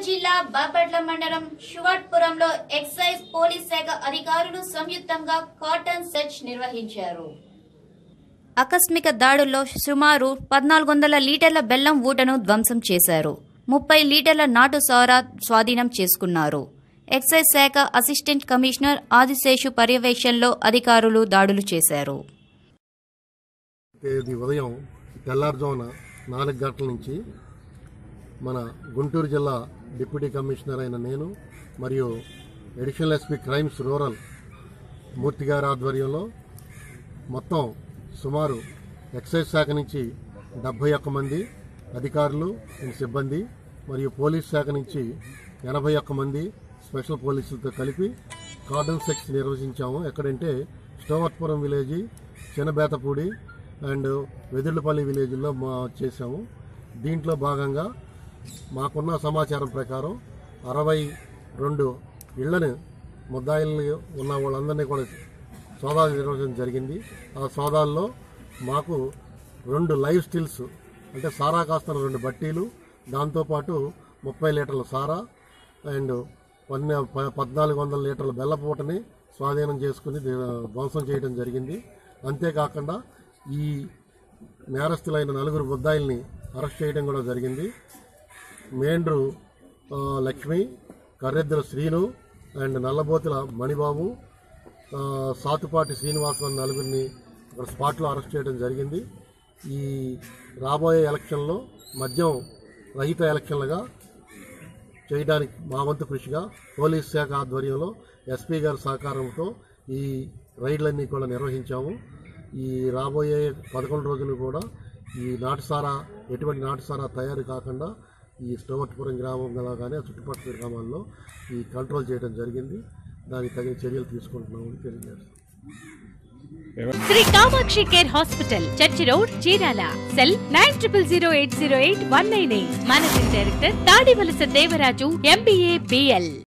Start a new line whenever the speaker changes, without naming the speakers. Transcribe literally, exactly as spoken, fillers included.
జిల్లా బాపట్ల మండలం శివాట్పురంలో excise police శాఖ అధికారులు సంయుక్తంగా కాటన్ సెర్చ్ నిర్వహించారు. ఆకస్మిక దాడుల్లో సుమారు పద్నాలుగు వందల లీటర్ల బెల్లం ఊటను ధ్వంసం చేశారు. ముప్పై లీటర్ల నాటు సారా స్వాధీనం చేసుకున్నారు. ఎక్సైజ్ శాఖ అసిస్టెంట్ కమిషనర్ ఆదిశేషు పర్యవేక్షణలో అధికారులు దాడులు చేశారు.
ఉదయం తెల్లారుజామున నాలుగు గంటల నుంచి మన గుంటూరు జిల్లా డిప్యూటీ కమిషనర్ అయిన నేను మరియు additional SP crimes rural Murthy గారి ఆధ్వర్యంలో మొత్తం సుమారు ఎక్సైజ్ శాఖ నుంచి డెబ్బై ఒక్క మంది అధికారులు సిబ్బంది మరియు పోలీస్ శాఖ నుంచి ఎనభై ఒక్క మంది స్పెషల్ పోలీసులతో కలిపి కార్డన్ సెక్స్ నిర్వహించాము. ఎక్కడంటే స్టోవర్పురం విలేజ్, చిన్నబేతపూడి అండ్ వెదుళ్లపల్లి విలేజ్లో మా చేశాము. దీంట్లో భాగంగా మాకున్న సమాచారం ప్రకారం అరవై రెండు ఇళ్లను ముద్దాయిల్ని ఉన్న వాళ్ళందరినీ కూడా సోదాలు నిర్వహించడం జరిగింది. ఆ సోదాల్లో మాకు రెండు లైవ్ స్టిల్స్ అంటే సారా కాస్తున్న రెండు బట్టీలు, దాంతోపాటు ముప్పై లీటర్ల సారా అండ్ పద్నాలుగు వందల లీటర్ల బెల్లపూటని స్వాధీనం చేసుకుని ధ్వంసం చేయడం జరిగింది. అంతేకాకుండా ఈ నేరస్తులైన నలుగురు ముద్దాయిల్ని అరెస్ట్ చేయడం కూడా జరిగింది. మేండ్రు లక్ష్మి, కర్రెద్దుల శ్రీను అండ్ నల్లబోతుల మణిబాబు, సాతుపాటి శ్రీనివాసరావు నలుగురిని ఒక స్పాట్లో అరెస్ట్ చేయడం జరిగింది. ఈ రాబోయే ఎలక్షన్లో మద్యం రహిత ఎలక్షన్లుగా చేయడానికి మా వంతు కృషిగా పోలీస్ శాఖ ఆధ్వర్యంలో ఎస్పీ గారి సహకారంతో ఈ రైడ్లన్నీ కూడా నిర్వహించాము. ఈ రాబోయే పదకొండు రోజులు కూడా ఈ నాటుసారా ఎటువంటి నాటుసారా తయారు కాకుండా ఈ స్టోవర్పురం గ్రామంలో కానీ ఆ చుట్టుపక్కల గ్రామాల్లో ఈ కంట్రోల్ చేయడం జరిగింది. దానికి తగిన చర్యలు తీసుకుంటున్నామని తెలియజేస్తాం.
Shri Kamakshi care hospital, church road, Chirala. Cell nine triple zero eight zero eight one nine eight. Managing director Tadivalasa Devaraju, MBA, BL.